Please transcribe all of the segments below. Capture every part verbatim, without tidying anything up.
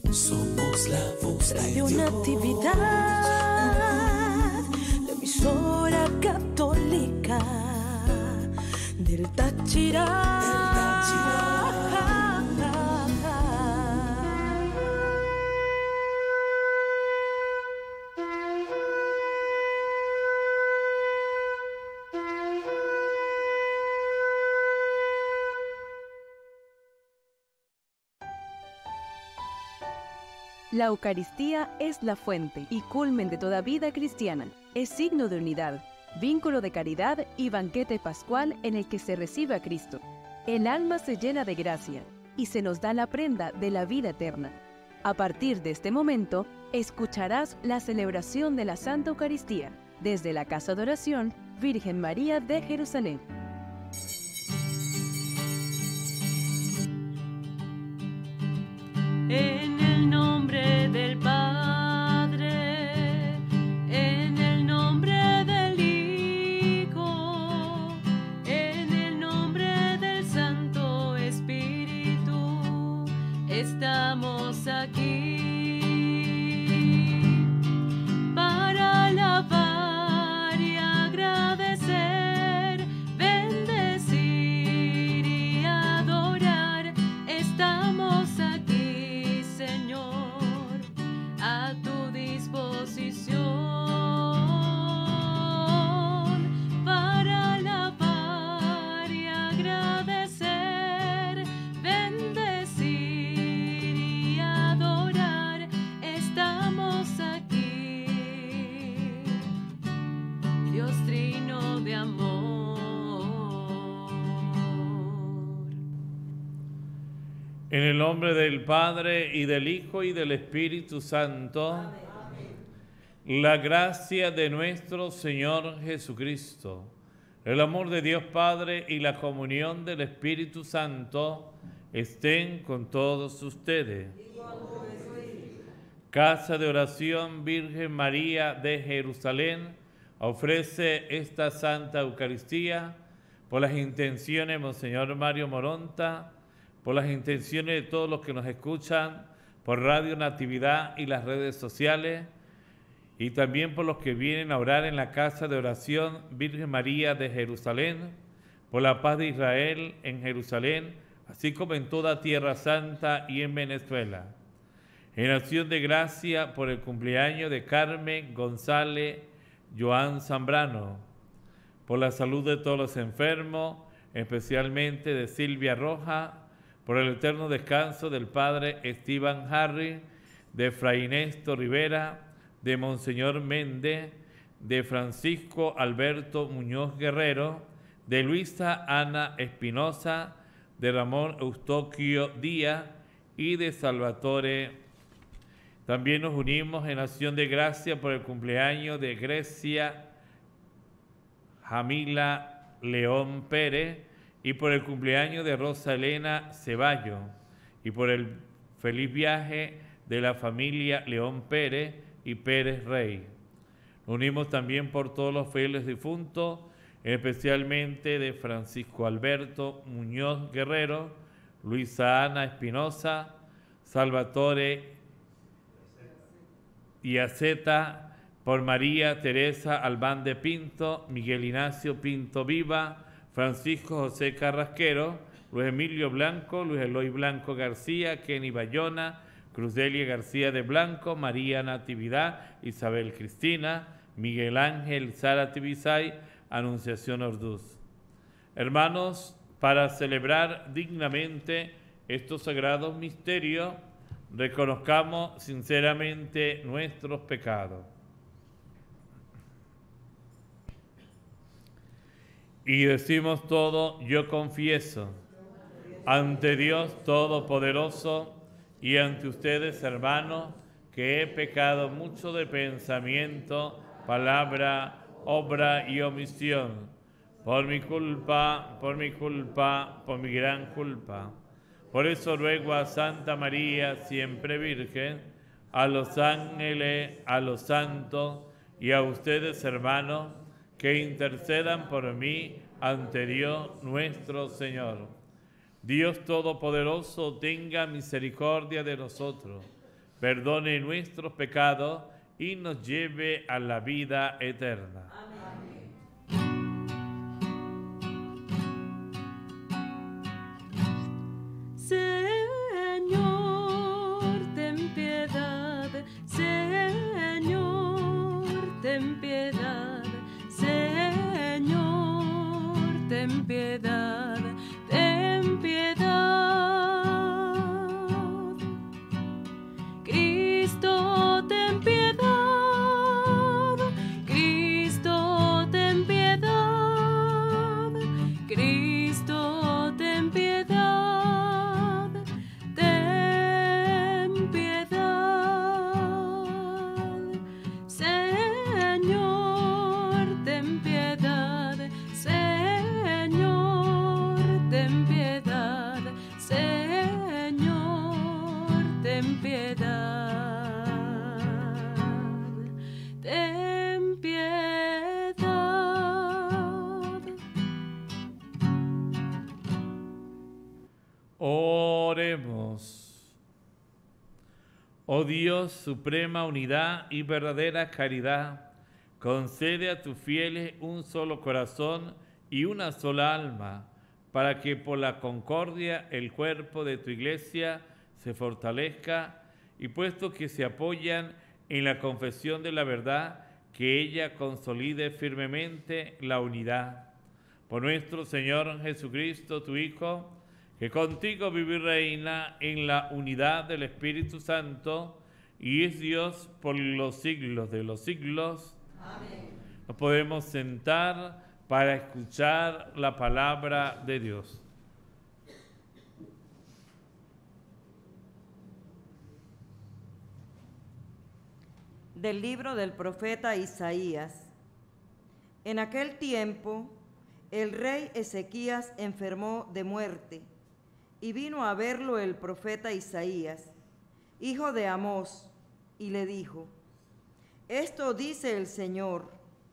Somos la voz de Radio Dios. Natividad, la emisora católica del Táchira. Del Táchira. La Eucaristía es la fuente y culmen de toda vida cristiana. Es signo de unidad, vínculo de caridad y banquete pascual en el que se recibe a Cristo. El alma se llena de gracia y se nos da la prenda de la vida eterna. A partir de este momento, escucharás la celebración de la Santa Eucaristía desde la Casa de Oración Virgen María de Jerusalén. En el nombre del Padre, en el nombre del Hijo, en el nombre del Santo Espíritu, estamos aquí para alabar y agradecer, bendecir y adorar. Estamos aquí, Señor, a tu disposición para alabar y agradecer, bendecir y adorar. Estamos aquí, Dios Trino de amor. En el nombre del Padre, y del Hijo, y del Espíritu Santo. Amén. La gracia de nuestro Señor Jesucristo, el amor de Dios Padre y la comunión del Espíritu Santo estén con todos ustedes. Casa de Oración Virgen María de Jerusalén ofrece esta Santa Eucaristía por las intenciones de Monseñor Mario Moronta, por las intenciones de todos los que nos escuchan por Radio Natividad y las redes sociales, y también por los que vienen a orar en la Casa de Oración Virgen María de Jerusalén, por la paz de Israel en Jerusalén, así como en toda Tierra Santa y en Venezuela. En acción de gracia por el cumpleaños de Carmen González Joan Zambrano, por la salud de todos los enfermos, especialmente de Silvia Roja, por el eterno descanso del Padre Esteban Harry, de Fray Néstor Rivera, de Monseñor Méndez, de Francisco Alberto Muñoz Guerrero, de Luisa Ana Espinosa, de Ramón Eustoquio Díaz y de Salvatore. También nos unimos en acción de gracia por el cumpleaños de Grecia Jamila León Pérez y por el cumpleaños de Rosa Elena Ceballos y por el feliz viaje de la familia León Pérez y Pérez Rey. Nos unimos también por todos los fieles difuntos, especialmente de Francisco Alberto Muñoz Guerrero, Luisa Ana Espinosa, Salvatore Iaceta, por María Teresa Albán de Pinto, Miguel Ignacio Pinto Viva, Francisco José Carrasquero, Luis Emilio Blanco, Luis Eloy Blanco García, Kenny Bayona, Cruzdelia García de Blanco, María Natividad, Isabel Cristina, Miguel Ángel Sara Tibisay, Anunciación Orduz. Hermanos, para celebrar dignamente estos sagrados misterios, reconozcamos sinceramente nuestros pecados. Y decimos todo, yo confieso, ante Dios Todopoderoso y ante ustedes, hermanos, que he pecado mucho de pensamiento, palabra, obra y omisión, por mi culpa, por mi culpa, por mi gran culpa. Por eso ruego a Santa María, siempre Virgen, a los ángeles, a los santos y a ustedes, hermanos, que intercedan por mí ante Dios nuestro Señor. Dios Todopoderoso tenga misericordia de nosotros, perdone nuestros pecados y nos lleve a la vida eterna. Señor, ten piedad, Señor, ten piedad, Señor, ten piedad, ten piedad. Cristo, ten piedad, Cristo, ten piedad, Cristo, ten piedad, ten piedad. Señor, ten piedad, Señor, ten piedad, Señor, ten piedad, ten piedad. Oremos. Oh Dios, suprema unidad y verdadera caridad, concede a tus fieles un solo corazón y una sola alma, para que por la concordia el cuerpo de tu iglesia se fortalezca y puesto que se apoyan en la confesión de la verdad, que ella consolide firmemente la unidad. Por nuestro Señor Jesucristo, tu Hijo, que contigo vive y reina en la unidad del Espíritu Santo y es Dios por los siglos de los siglos. Amén. Nos podemos sentar para escuchar la palabra de Dios. Del libro del profeta Isaías. En aquel tiempo, el rey Ezequías enfermó de muerte, y vino a verlo el profeta Isaías, hijo de Amós, y le dijo: Esto dice el Señor,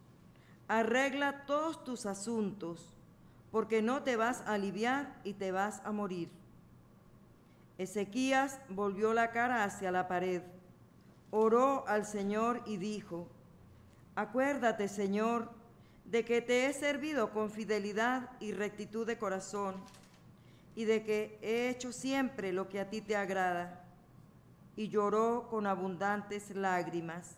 arregla todos tus asuntos, porque no te vas a aliviar y te vas a morir. Ezequías volvió la cara hacia la pared, oró al Señor y dijo: Acuérdate, Señor, de que te he servido con fidelidad y rectitud de corazón, y de que he hecho siempre lo que a ti te agrada. Y lloró con abundantes lágrimas.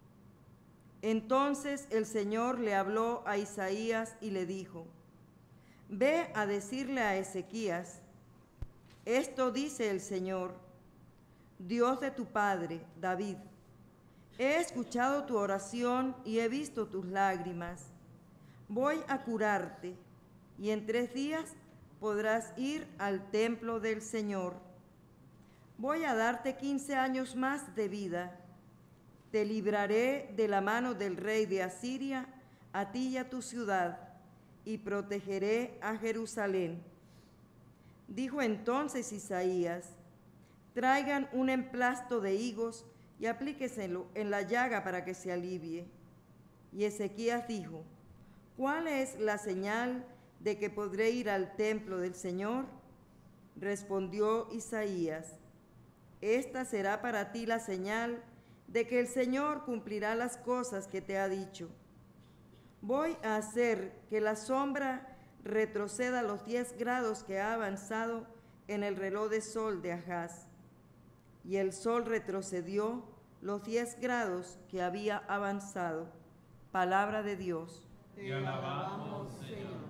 Entonces el Señor le habló a Isaías y le dijo: Ve a decirle a Ezequías, esto dice el Señor, Dios de tu padre, David. He escuchado tu oración y he visto tus lágrimas. Voy a curarte, y en tres días podrás ir al templo del Señor. Voy a darte quince años más de vida. Te libraré de la mano del rey de Asiria, a ti y a tu ciudad, y protegeré a Jerusalén. Dijo entonces Isaías: Traigan un emplasto de higos y aplíqueselo en la llaga para que se alivie. Y Ezequías dijo: ¿Cuál es la señal de que podré ir al templo del Señor? Respondió Isaías: Esta será para ti la señal de que el Señor cumplirá las cosas que te ha dicho. Voy a hacer que la sombra retroceda los diez grados que ha avanzado en el reloj de sol de Ahaz. Y el sol retrocedió los diez grados que había avanzado. Palabra de Dios. Te alabamos, Señor.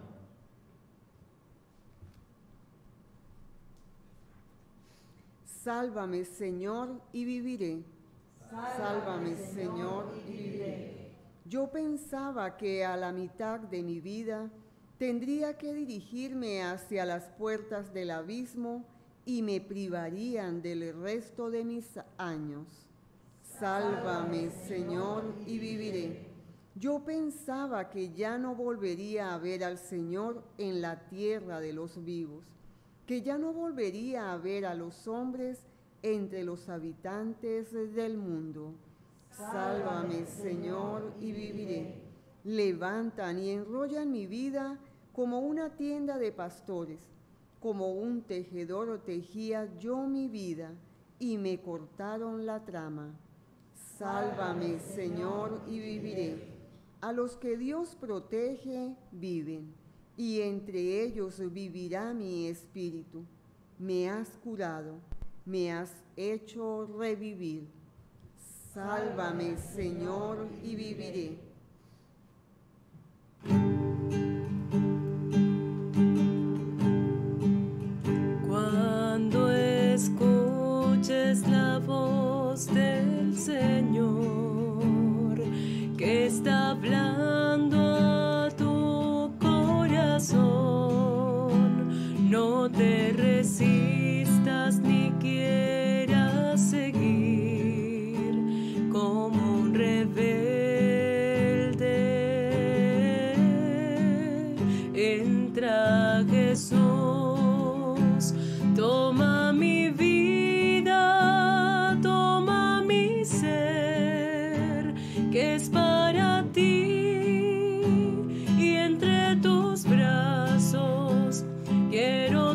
Sálvame, Señor, y viviré. Sálvame, Señor, y viviré. Yo pensaba que a la mitad de mi vida tendría que dirigirme hacia las puertas del abismo y me privarían del resto de mis años. Sálvame, Señor, y viviré. Yo pensaba que ya no volvería a ver al Señor en la tierra de los vivos, que ya no volvería a ver a los hombres entre los habitantes del mundo. Sálvame, Señor, y viviré. Levantan y enrollan mi vida como una tienda de pastores, como un tejedor tejía yo mi vida, y me cortaron la trama. Sálvame, Señor, y viviré. A los que Dios protege, viven, y entre ellos vivirá mi espíritu. Me has curado, me has hecho revivir. Sálvame, Señor, y viviré. Cuando escuches la voz del Señor que está hablando a tu corazón, no te resistas ni quieras seguir como un rebelde. Entra Jesús, toma mi vida, toma mi ser, que es para ti, y entre tus brazos quiero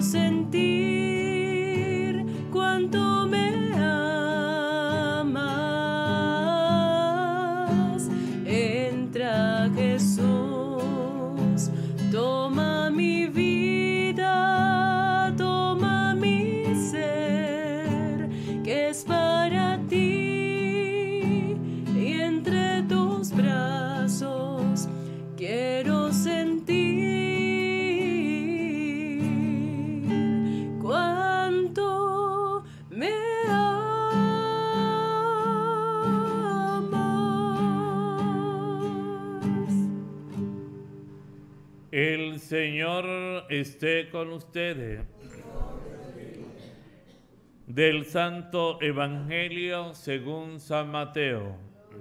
sentir cuánto me amas. Entra Jesús, toma mi vida, toma mi ser, que es para ti, y entre tus brazos quiero sentir cuánto me amas. El Señor esté con ustedes. Del Santo Evangelio según San Mateo.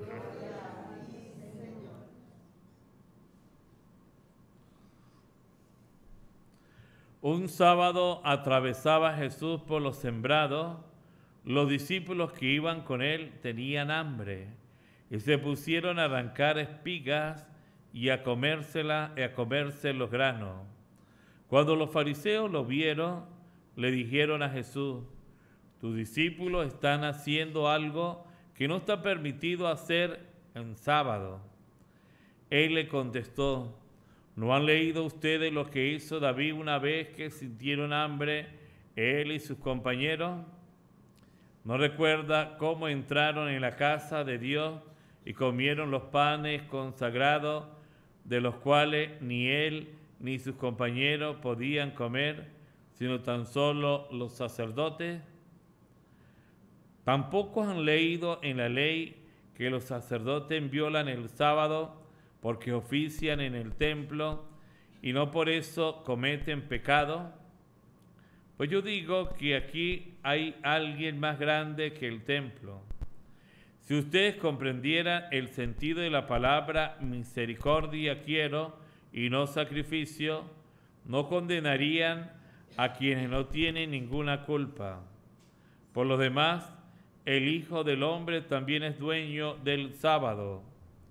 Un sábado atravesaba Jesús por los sembrados. Los discípulos que iban con él tenían hambre y se pusieron a arrancar espigas y a comérselas y a comerse los granos. Cuando los fariseos lo vieron, le dijeron a Jesús: tus discípulos están haciendo algo que no está permitido hacer en sábado. Él le contestó: ¿no han leído ustedes lo que hizo David una vez que sintieron hambre, él y sus compañeros? ¿No recuerda cómo entraron en la casa de Dios y comieron los panes consagrados, de los cuales ni él ni sus compañeros podían comer, sino tan solo los sacerdotes? ¿Tampoco han leído en la ley que los sacerdotes violan el sábado porque ofician en el templo y no por eso cometen pecado? Pues yo digo que aquí hay alguien más grande que el templo. Si ustedes comprendieran el sentido de la palabra misericordia quiero y no sacrificio, no condenarían a quienes no tienen ninguna culpa. Por lo demás, el Hijo del Hombre también es dueño del sábado.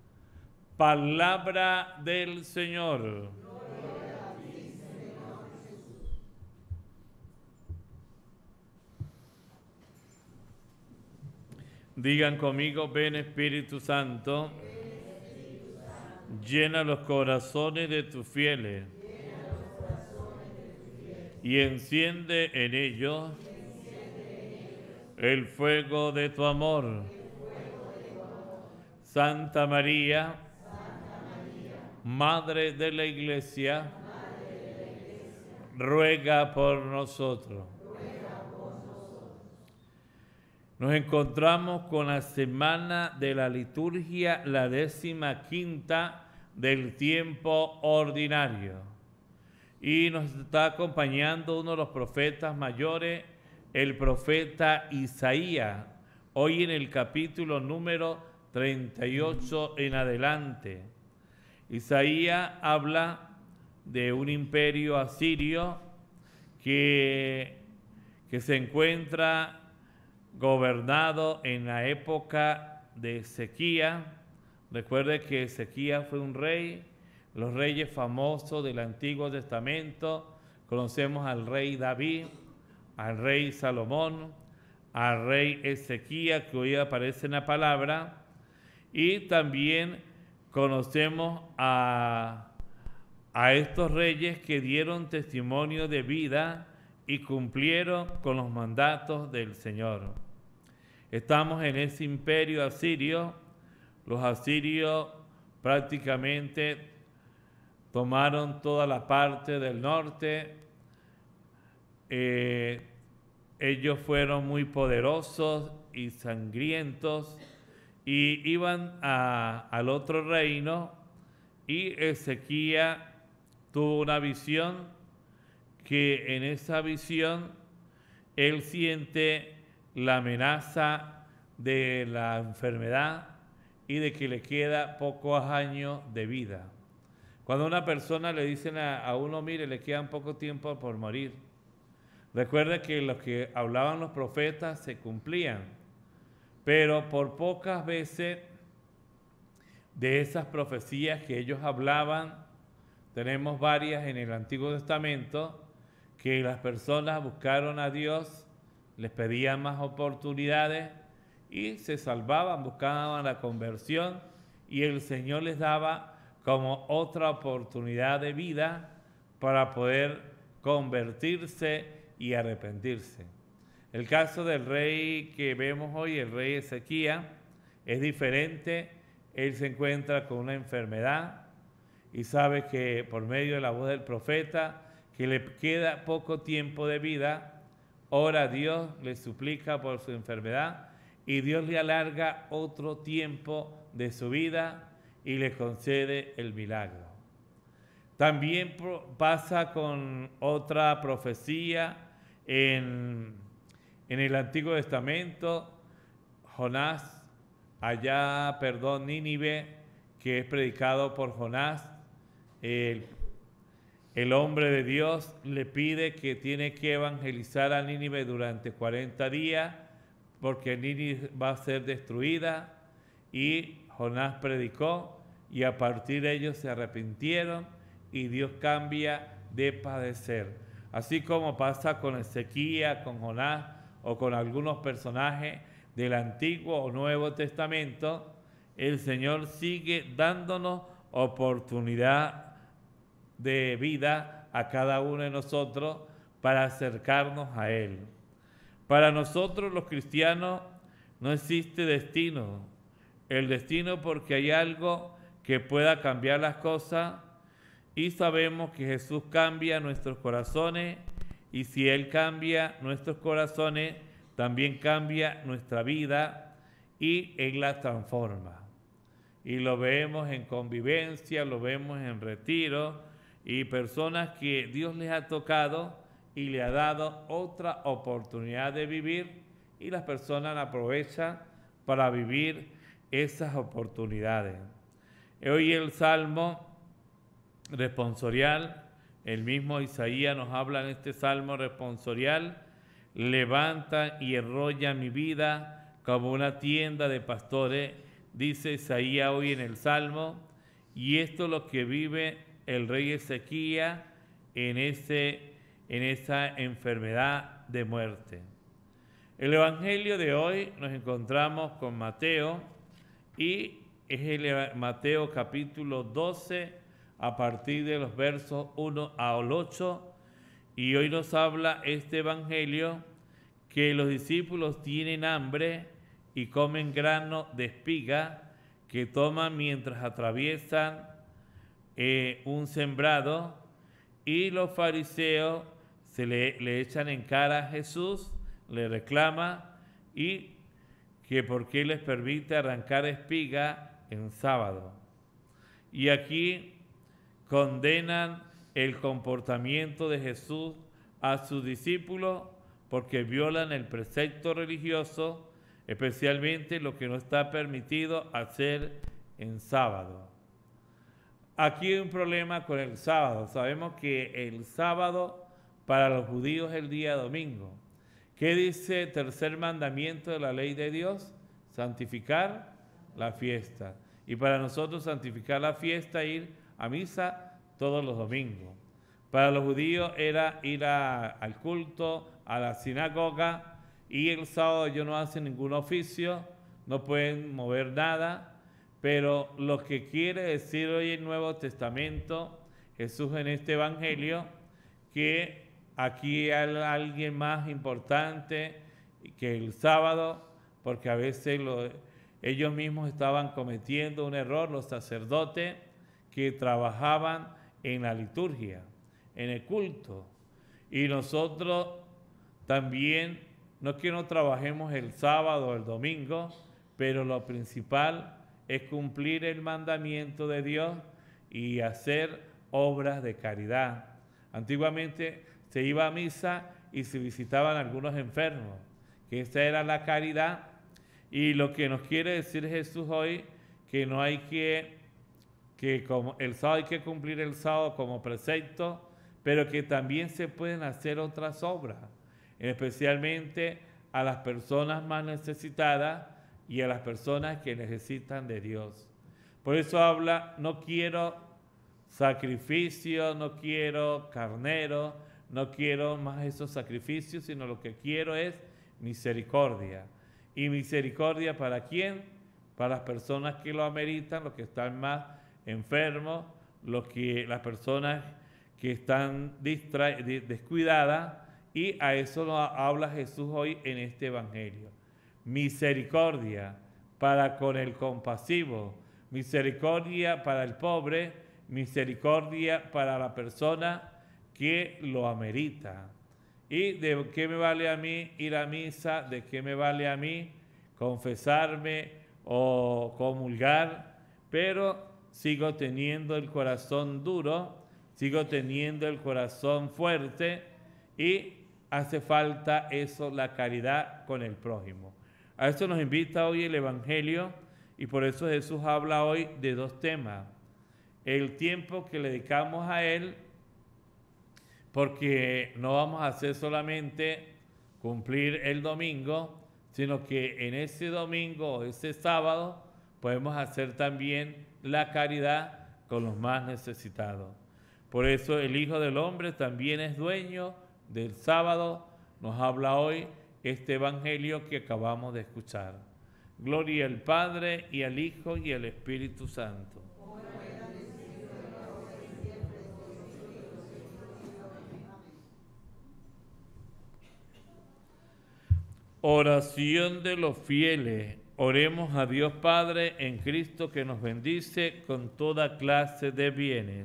Palabra del Señor. Gloria a ti, Señor Jesús. Digan conmigo: ven Espíritu Santo, llena los corazones de tus fieles y enciende en ellos el fuego de tu amor. Santa María, Madre de la Iglesia, ruega por nosotros. Nos encontramos con la semana de la liturgia, la décima quinta del tiempo ordinario. Y nos está acompañando uno de los profetas mayores, el profeta Isaías, hoy en el capítulo número treinta y ocho en adelante. Isaías habla de un imperio asirio que, que se encuentra gobernado en la época de Ezequías. Recuerde que Ezequías fue un rey, los reyes famosos del Antiguo Testamento. Conocemos al rey David, al rey Salomón, al rey Ezequías, que hoy aparece en la palabra, y también conocemos a, a estos reyes que dieron testimonio de vida y cumplieron con los mandatos del Señor. Estamos en ese imperio asirio. Los asirios prácticamente tomaron toda la parte del norte. Eh, ellos fueron muy poderosos y sangrientos y iban a, al otro reino, y Ezequías tuvo una visión que en esa visión él siente la amenaza de la enfermedad y de que le queda pocos años de vida. Cuando a una persona le dicen a, a uno, mire, le quedan poco tiempo por morir, recuerde que lo que hablaban los profetas se cumplían, pero por pocas veces de esas profecías que ellos hablaban, tenemos varias en el Antiguo Testamento, que las personas buscaron a Dios, les pedían más oportunidades y se salvaban, buscaban la conversión, y el Señor les daba como otra oportunidad de vida para poder convertirse y arrepentirse. El caso del rey que vemos hoy, el rey Ezequías, es diferente. Él se encuentra con una enfermedad y sabe que por medio de la voz del profeta que le queda poco tiempo de vida, ora a Dios, le suplica por su enfermedad y Dios le alarga otro tiempo de su vida y le concede el milagro. También pasa con otra profecía en, en el Antiguo Testamento. Jonás, allá, perdón, Nínive, que es predicado por Jonás, el, el hombre de Dios le pide que tiene que evangelizar a Nínive durante cuarenta días, porque Nínive va a ser destruida, y Jonás predicó, y a partir de ellos se arrepintieron, y Dios cambia de padecer. Así como pasa con Ezequías, con Jonás, o con algunos personajes del Antiguo o Nuevo Testamento, el Señor sigue dándonos oportunidad de vida a cada uno de nosotros para acercarnos a Él. Para nosotros los cristianos no existe destino. El destino, porque hay algo que pueda cambiar las cosas, y sabemos que Jesús cambia nuestros corazones, y si Él cambia nuestros corazones, también cambia nuestra vida y Él la transforma. Y lo vemos en convivencia, lo vemos en retiro, y personas que Dios les ha tocado y le ha dado otra oportunidad de vivir, y las personas la aprovechan para vivir esas oportunidades. Hoy el Salmo responsorial, el mismo Isaías nos habla en este Salmo responsorial: levanta y enrolla mi vida como una tienda de pastores, dice Isaías hoy en el Salmo, y esto es lo que vive el rey Ezequías en, ese, en esa enfermedad de muerte. El Evangelio de hoy nos encontramos con Mateo, y es el Mateo capítulo doce, a partir de los versos uno al ocho, y hoy nos habla este Evangelio que los discípulos tienen hambre y comen grano de espiga que toman mientras atraviesan eh, un sembrado, y los fariseos se le, le echan en cara a Jesús, le reclama, y que por qué les permite arrancar espiga en sábado. Y aquí condenan el comportamiento de Jesús a sus discípulos porque violan el precepto religioso, especialmente lo que no está permitido hacer en sábado. Aquí hay un problema con el sábado. Sabemos que el sábado para los judíos es el día domingo. ¿Qué dice el tercer mandamiento de la ley de Dios? Santificar la fiesta. Y para nosotros santificar la fiesta, ir a misa todos los domingos. Para los judíos era ir a, al culto, a la sinagoga, y el sábado ellos no hacen ningún oficio, no pueden mover nada, pero lo que quiere decir hoy el Nuevo Testamento, Jesús en este Evangelio, que aquí hay alguien más importante que el sábado, porque a veces lo, ellos mismos estaban cometiendo un error, los sacerdotes que trabajaban en la liturgia, en el culto. Y nosotros también, no es que no trabajemos el sábado o el domingo, pero lo principal es cumplir el mandamiento de Dios y hacer obras de caridad. Antiguamente se iba a misa y se visitaban algunos enfermos, que esa era la caridad. Y lo que nos quiere decir Jesús hoy, que no hay que, que como el sábado hay que cumplir el sábado como precepto, pero que también se pueden hacer otras obras, especialmente a las personas más necesitadas y a las personas que necesitan de Dios. Por eso habla, no quiero sacrificio, no quiero carnero, no quiero más esos sacrificios, sino lo que quiero es misericordia. ¿Y misericordia para quién? Para las personas que lo ameritan, los que están más enfermos, los que, las personas que están distra- descuidadas, y a eso nos habla Jesús hoy en este Evangelio. Misericordia para con el compasivo, misericordia para el pobre, misericordia para la persona que lo amerita. ¿Y de qué me vale a mí ir a misa? ¿De qué me vale a mí confesarme o comulgar? Pero sigo teniendo el corazón duro, sigo teniendo el corazón fuerte y hace falta eso, la caridad con el prójimo. A eso nos invita hoy el Evangelio y por eso Jesús habla hoy de dos temas. El tiempo que le dedicamos a Él, porque no vamos a hacer solamente cumplir el domingo, sino que en ese domingo o ese sábado podemos hacer también la caridad con los más necesitados. Por eso el Hijo del Hombre también es dueño del sábado. Nos habla hoy este Evangelio que acabamos de escuchar. Gloria al Padre y al Hijo y al Espíritu Santo. Oración de los fieles. Oremos a Dios Padre en Cristo que nos bendice con toda clase de bienes.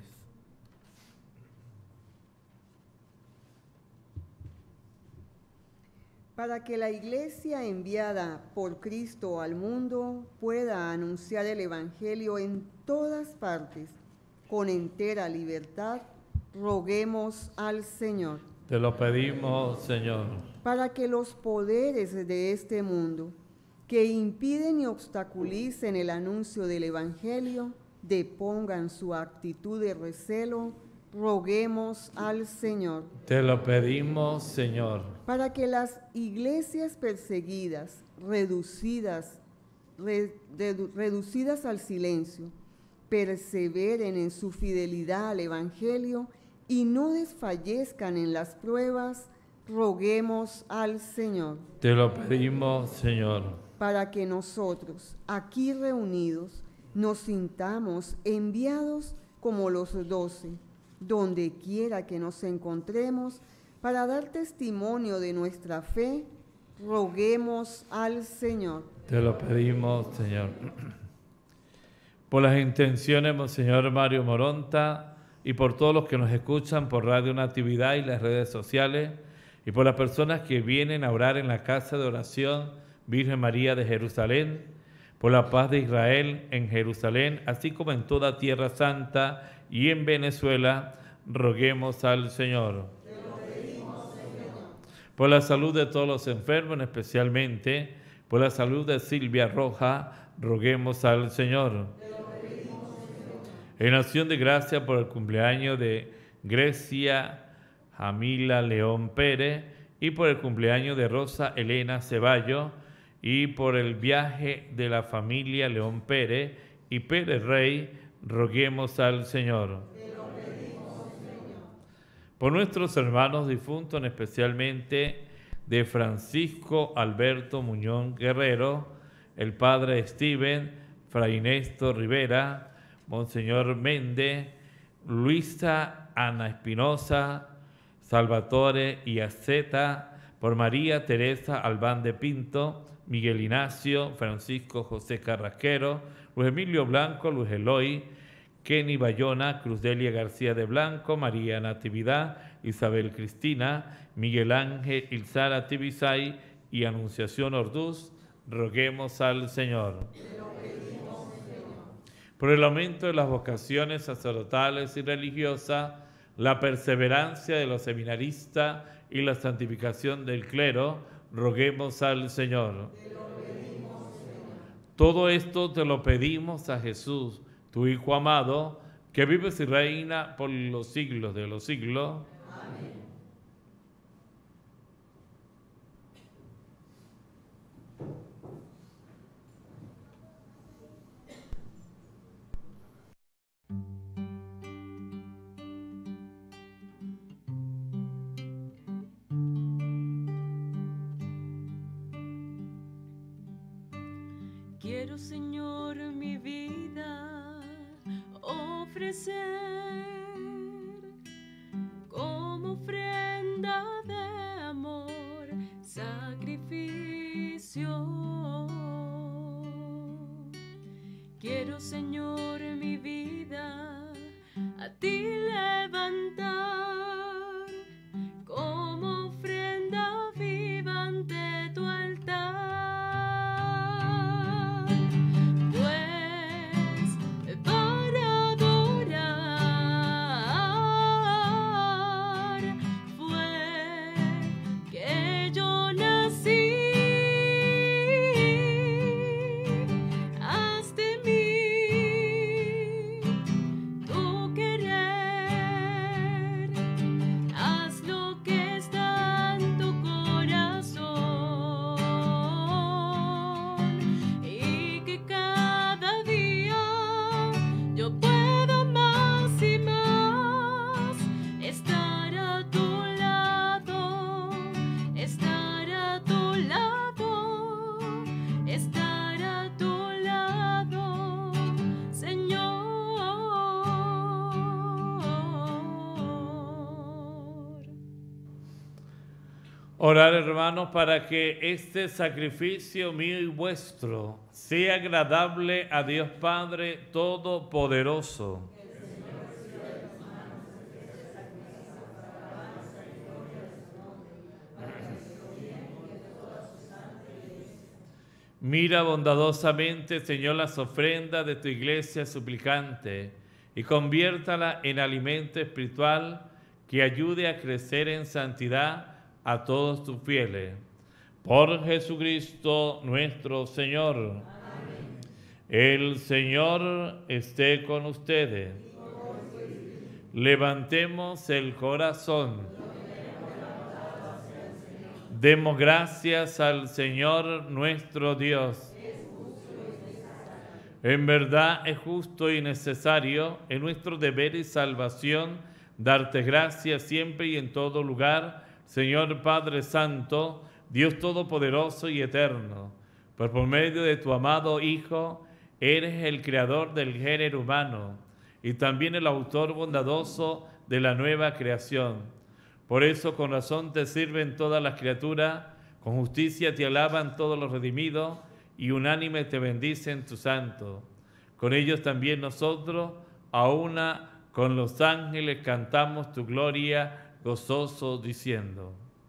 Para que la Iglesia enviada por Cristo al mundo pueda anunciar el Evangelio en todas partes con entera libertad, roguemos al Señor. Te lo pedimos, Señor. Para que los poderes de este mundo, que impiden y obstaculicen el anuncio del Evangelio, depongan su actitud de recelo, roguemos al Señor. Te lo pedimos, Señor. Para que las iglesias perseguidas, reducidas, re, redu, reducidas al silencio, perseveren en su fidelidad al Evangelio y no desfallezcan en las pruebas, roguemos al Señor. Te lo pedimos, Señor. Para que nosotros, aquí reunidos, nos sintamos enviados como los doce, donde quiera que nos encontremos, para dar testimonio de nuestra fe, roguemos al Señor. Te lo pedimos, Señor. Por las intenciones, Monseñor Mario Moronta, y por todos los que nos escuchan por Radio Natividad y las redes sociales, y por las personas que vienen a orar en la casa de oración Virgen María de Jerusalén, por la paz de Israel en Jerusalén, así como en toda Tierra Santa y en Venezuela, roguemos al Señor. Te lo pedimos, Señor. Por la salud de todos los enfermos, especialmente por la salud de Silvia Roja, roguemos al Señor. Te lo pedimos, Señor. En acción de gracia por el cumpleaños de Grecia Jamila León Pérez y por el cumpleaños de Rosa Elena Ceballo y por el viaje de la familia León Pérez y Pérez Rey, roguemos al Señor. Te lo pedimos, Señor. Por nuestros hermanos difuntos, especialmente de Francisco Alberto Muñoz Guerrero, el padre Steven, fray Néstor Rivera, monseñor Méndez, Luisa Ana Espinosa, Salvatore Iaceta, por María Teresa Albán de Pinto, Miguel Ignacio, Francisco José Carrasquero, Luis Emilio Blanco, Luis Eloy, Kenny Bayona, Cruz Delia García de Blanco, María Natividad, Isabel Cristina, Miguel Ángel Ilzara Tibisay y Anunciación Orduz. Roguemos al Señor. Por el aumento de las vocaciones sacerdotales y religiosas, la perseverancia de los seminaristas y la santificación del clero, roguemos al Señor. Todo esto te lo pedimos a Jesús, tu Hijo amado, que vives y reina por los siglos de los siglos. Amén. Quiero, Señor, mi vida ofrecer como ofrenda de amor, sacrificio. Quiero, Señor, mi vida a ti levantar como ofrenda viva ante tu altar. Orar, hermanos, para que este sacrificio mío y vuestro sea agradable a Dios Padre Todopoderoso. Mira bondadosamente, Señor, las ofrendas de tu iglesia suplicante y conviértala en alimento espiritual que ayude a crecer en santidad a todos tus fieles. Por Jesucristo nuestro Señor. Amén. El Señor esté con ustedes. Levantemos el corazón. Demos gracias al Señor nuestro Dios. En verdad es justo y necesario, en nuestro deber y salvación, darte gracias siempre y en todo lugar, Señor Padre Santo, Dios Todopoderoso y Eterno, pues por medio de tu amado Hijo, eres el creador del género humano y también el autor bondadoso de la nueva creación. Por eso con razón te sirven todas las criaturas, con justicia te alaban todos los redimidos y unánime te bendicen tu santo. Con ellos también nosotros, a una con los ángeles, cantamos tu gloria, gozoso diciendo: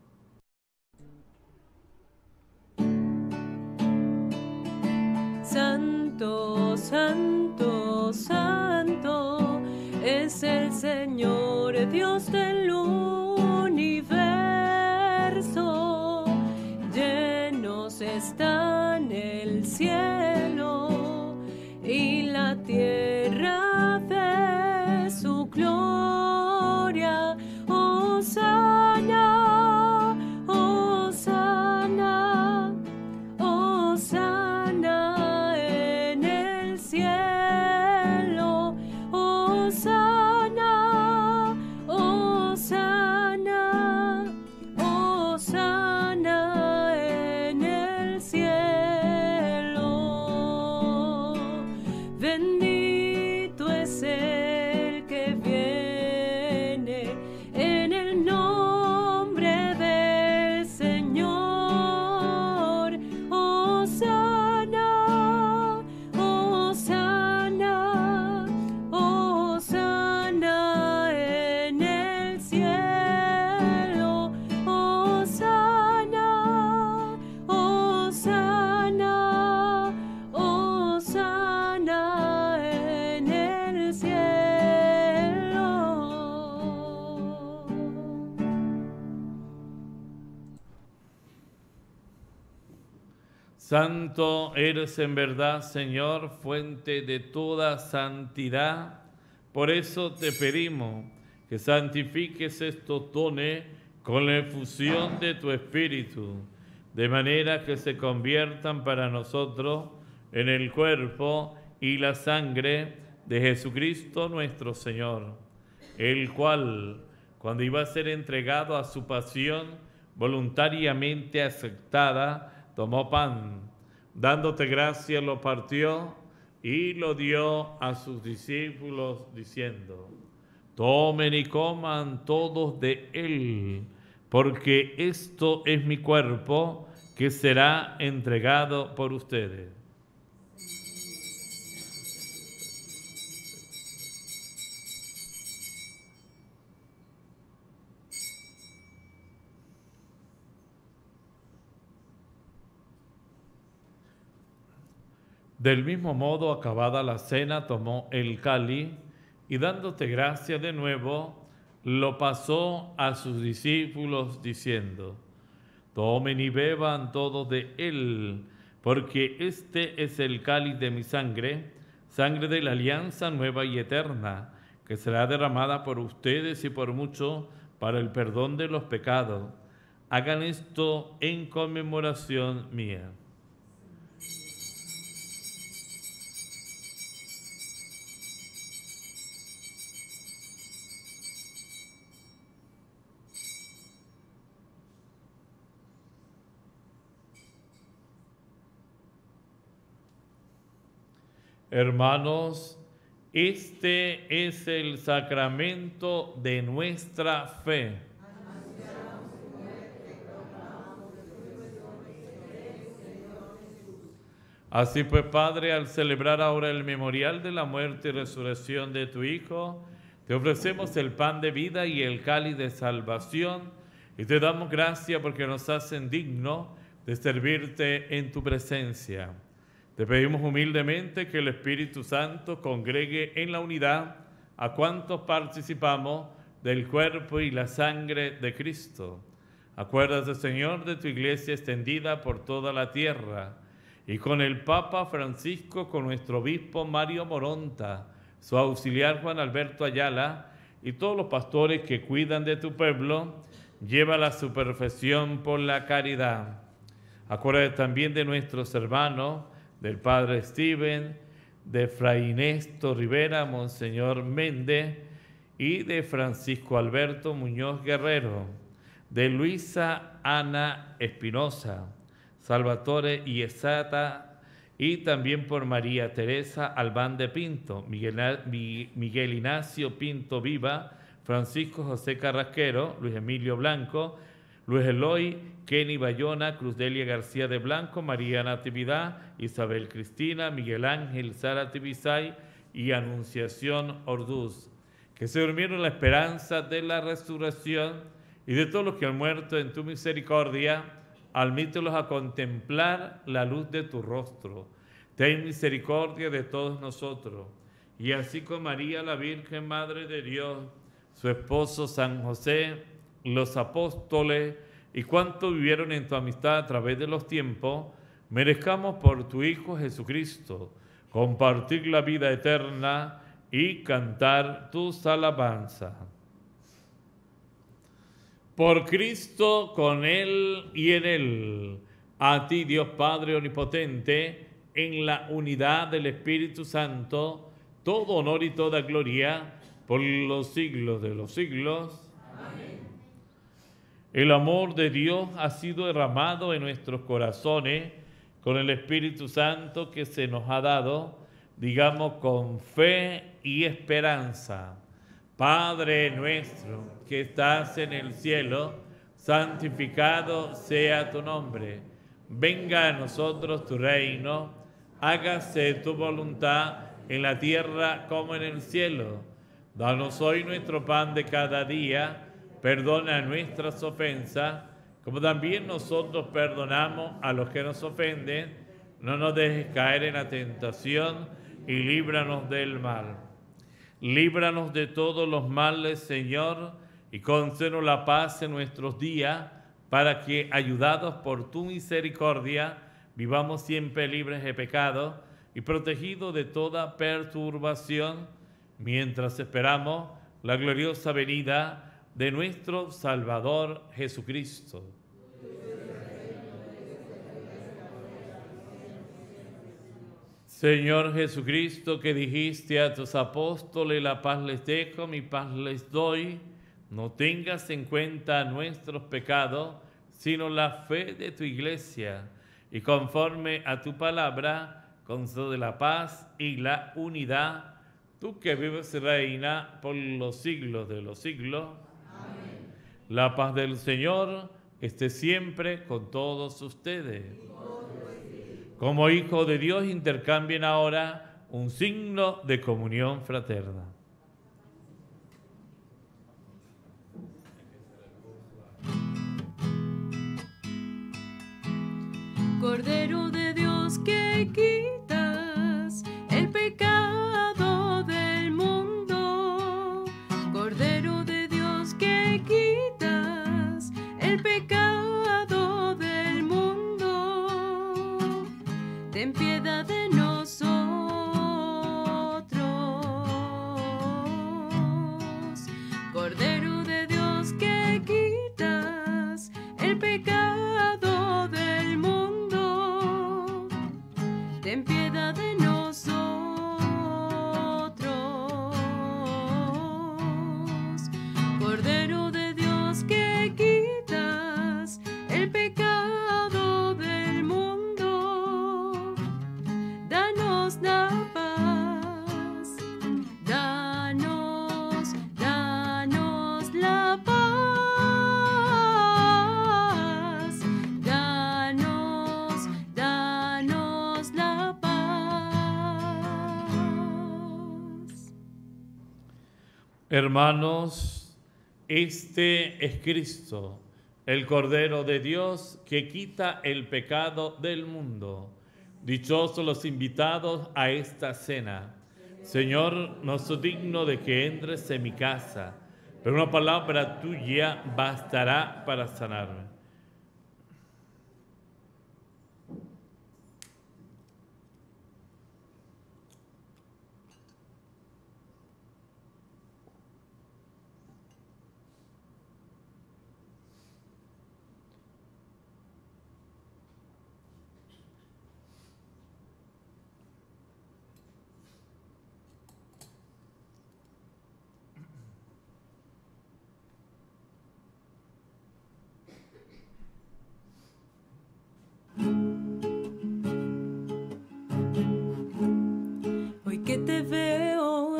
Santo, santo, santo es el Señor, Dios del universo. Llenos están el cielo y la tierra de su gloria. Hosana, hosana, hosana en el cielo. Hosana, hosana, hosana Santo eres en verdad, Señor, fuente de toda santidad. Por eso te pedimos que santifiques estos dones con la efusión de tu Espíritu, de manera que se conviertan para nosotros en el cuerpo y la sangre de Jesucristo nuestro Señor, el cual, cuando iba a ser entregado a su pasión voluntariamente aceptada, tomó pan, dándote gracias, lo partió y lo dio a sus discípulos, diciendo: tomen y coman todos de él, porque esto es mi cuerpo que será entregado por ustedes. Del mismo modo, acabada la cena, tomó el cáliz y dándote gracias de nuevo, lo pasó a sus discípulos diciendo: tomen y beban todos de él, porque este es el cáliz de mi sangre, sangre de la alianza nueva y eterna, que será derramada por ustedes y por muchos para el perdón de los pecados. Hagan esto en conmemoración mía. Hermanos, este es el sacramento de nuestra fe. Así pues, Padre, al celebrar ahora el memorial de la muerte y resurrección de tu Hijo, te ofrecemos el pan de vida y el cáliz de salvación, y te damos gracias porque nos hacen dignos de servirte en tu presencia. Te pedimos humildemente que el Espíritu Santo congregue en la unidad a cuantos participamos del cuerpo y la sangre de Cristo. Acuérdate, Señor, de tu iglesia extendida por toda la tierra, y con el Papa Francisco, con nuestro obispo Mario Moronta, su auxiliar Juan Alberto Ayala, y todos los pastores que cuidan de tu pueblo, llévala a su perfección por la caridad. Acuérdate también de nuestros hermanos, del Padre Steven, de Fray Néstor Rivera, Monseñor Méndez, y de Francisco Alberto Muñoz Guerrero, de Luisa Ana Espinosa, Salvatore Iesata, y también por María Teresa Albán de Pinto, Miguel, Miguel Ignacio Pinto Viva, Francisco José Carrasquero, Luis Emilio Blanco, Luis Eloy, Kenny Bayona, Cruz Delia García de Blanco, María Natividad, Isabel Cristina, Miguel Ángel Sara Tibisay y Anunciación Orduz, que se durmieron en la esperanza de la resurrección, y de todos los que han muerto en tu misericordia, admítelos a contemplar la luz de tu rostro. Ten misericordia de todos nosotros, y así con María, la Virgen Madre de Dios, su esposo San José, los apóstoles y cuantos vivieron en tu amistad a través de los tiempos, merezcamos por tu Hijo Jesucristo compartir la vida eterna y cantar tus alabanzas. Por Cristo, con Él y en Él, a ti, Dios Padre Omnipotente, en la unidad del Espíritu Santo, todo honor y toda gloria por los siglos de los siglos. El amor de Dios ha sido derramado en nuestros corazones con el Espíritu Santo que se nos ha dado, digamos con fe y esperanza. Padre nuestro que estás en el cielo, santificado sea tu nombre. Venga a nosotros tu reino, hágase tu voluntad en la tierra como en el cielo. Danos hoy nuestro pan de cada día. Perdona nuestras ofensas, como también nosotros perdonamos a los que nos ofenden. No nos dejes caer en la tentación y líbranos del mal. Líbranos de todos los males, Señor, y concédenos la paz en nuestros días, para que, ayudados por tu misericordia, vivamos siempre libres de pecado y protegidos de toda perturbación, mientras esperamos la gloriosa venida de nuestro Salvador Jesucristo. Señor Jesucristo, que dijiste a tus apóstoles, la paz les dejo, mi paz les doy, no tengas en cuenta nuestros pecados, sino la fe de tu iglesia, y conforme a tu palabra, concede la paz y la unidad, tú que vives y reinas por los siglos de los siglos. Amén. La paz del Señor esté siempre con todos ustedes. Como hijos de Dios, intercambien ahora un signo de comunión fraterna. Cordero de Dios, que quitas el pecado del mundo. Cordero de Dios, que quitas el pecado del mundo. Ten piedad de nosotros. Cordero de Dios, que quitas el pecado del mundo. Ten piedad de nosotros. Cordero de Dios, que quitas el pecado del mundo. Danos la paz. Danos, danos la paz. Danos, danos la paz. Hermanos, este es Cristo, el Cordero de Dios que quita el pecado del mundo. Dichosos los invitados a esta cena. Señor, no soy digno de que entres en mi casa, pero una palabra tuya bastará para sanarme. Hoy que te veo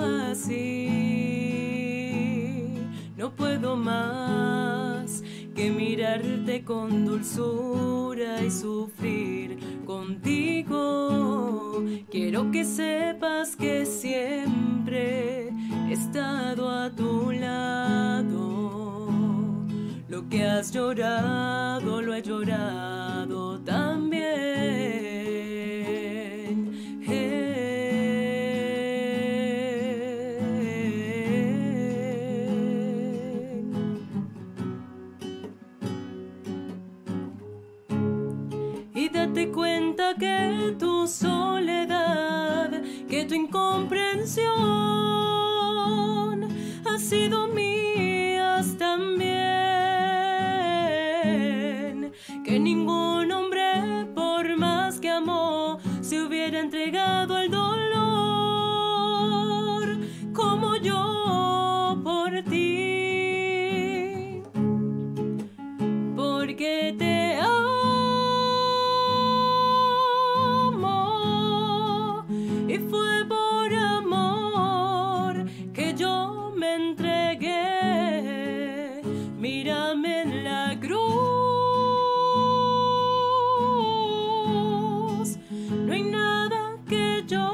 así, no puedo más que mirarte con dulzura y sufrir contigo. Quiero que sepas que siempre he estado a tu lado. Lo que has llorado, lo he llorado también. Y date cuenta que tu soledad, que tu incomprensión ha sido mías también. Que ningún hombre, por más que amó, se hubiera entregado al dolor como yo por ti. Porque te amo y fue por amor que yo me entregué. Mírame en la cruz, no hay nada que yo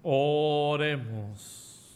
Oremos.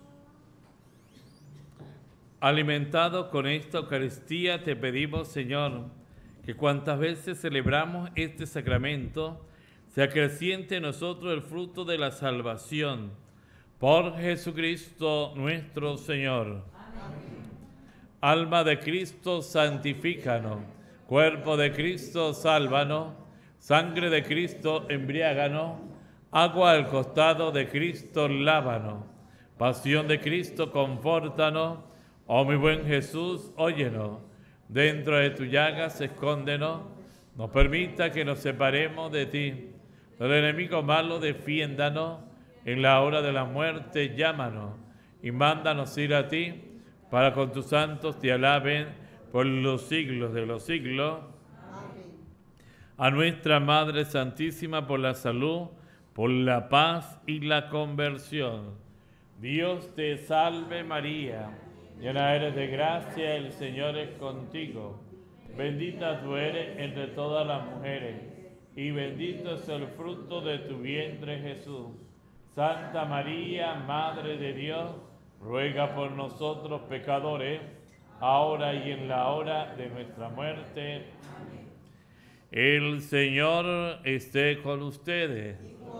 Alimentado con esta Eucaristía, te pedimos, Señor, que cuantas veces celebramos este sacramento, se acreciente en nosotros el fruto de la salvación. Por Jesucristo nuestro Señor. Amén. Alma de Cristo, santifícanos. Cuerpo de Cristo, sálvanos. Sangre de Cristo, embriáganos. Agua al costado de Cristo, lávanos. Pasión de Cristo, confórtanos. Oh mi buen Jesús, óyenos. Dentro de tu llagas, escóndenos. No permita que nos separemos de ti. El enemigo malo, defiéndanos. En la hora de la muerte, llámanos. Y mándanos ir a ti, para con tus santos te alaben por los siglos de los siglos. Amén. A nuestra Madre Santísima, por la salud, por la paz y la conversión. Dios te salve María, llena eres de gracia, el Señor es contigo. Bendita tú eres entre todas las mujeres, y bendito es el fruto de tu vientre Jesús. Santa María, Madre de Dios, ruega por nosotros pecadores, ahora y en la hora de nuestra muerte. Amén. El Señor esté con ustedes.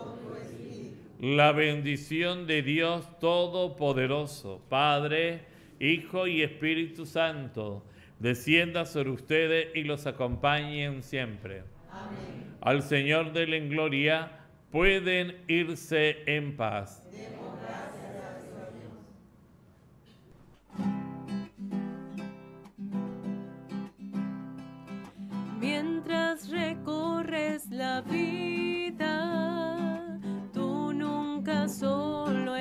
La bendición de Dios Todopoderoso, Padre, Hijo y Espíritu Santo, descienda sobre ustedes y los acompañen siempre. Amén. Al Señor denle en gloria, pueden irse en paz. Demos gracias a Dios. Mientras recorres la vida, tú nunca solo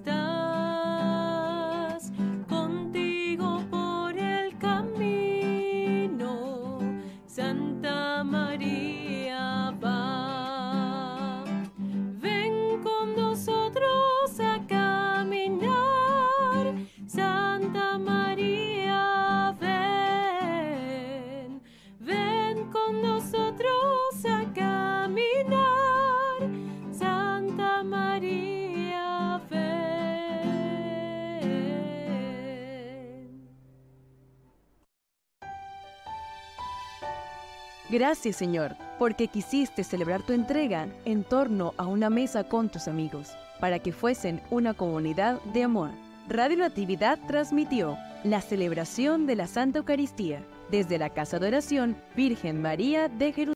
estás. Contigo por el camino, Santa María va. Santa María, ven, ven con nosotros a caminar. Santa María, ven. Gracias, Señor, porque quisiste celebrar tu entrega en torno a una mesa con tus amigos, para que fuesen una comunidad de amor. Radio Natividad transmitió la celebración de la Santa Eucaristía desde la Casa de Oración Virgen María de Jerusalén.